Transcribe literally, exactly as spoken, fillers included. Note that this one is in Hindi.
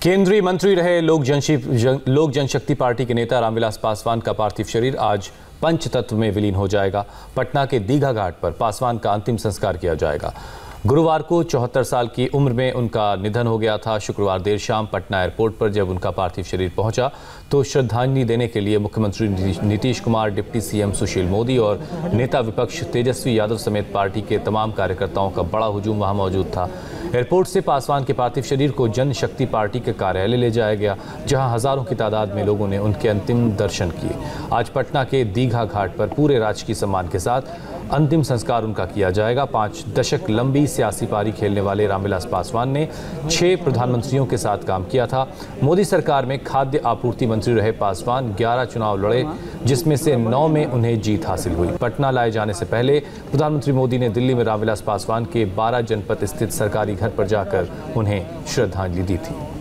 केंद्रीय मंत्री रहे लोक जन लोक जनशक्ति पार्टी के नेता रामविलास पासवान का पार्थिव शरीर आज पंचतत्व में विलीन हो जाएगा। पटना के दीघा घाट पर पासवान का अंतिम संस्कार किया जाएगा। गुरुवार को चौहत्तर साल की उम्र में उनका निधन हो गया था। शुक्रवार देर शाम पटना एयरपोर्ट पर जब उनका पार्थिव शरीर पहुंचा तो श्रद्धांजलि देने के लिए मुख्यमंत्री नीतीश कुमार, डिप्टी सीएम सुशील मोदी और नेता विपक्ष तेजस्वी यादव समेत पार्टी के तमाम कार्यकर्ताओं का बड़ा हुजूम वहां मौजूद था। एयरपोर्ट से पासवान के पार्थिव शरीर को जनशक्ति पार्टी के कार्यालय ले जाया गया, जहां हजारों की तादाद में लोगों ने उनके अंतिम दर्शन किए। आज पटना के दीघा घाट पर पूरे राजकीय सम्मान के साथ अंतिम संस्कार उनका किया जाएगा। पाँच दशक लंबी सियासी पारी खेलने वाले रामविलास पासवान ने छह प्रधानमंत्रियों के साथ काम किया था। मोदी सरकार में खाद्य आपूर्ति मंत्री रहे पासवान ग्यारह चुनाव लड़े, जिसमें से नौ में उन्हें जीत हासिल हुई। पटना लाए जाने से पहले प्रधानमंत्री मोदी ने दिल्ली में रामविलास पासवान के बारह जनपद स्थित सरकारी घर पर जाकर उन्हें श्रद्धांजलि दी थी।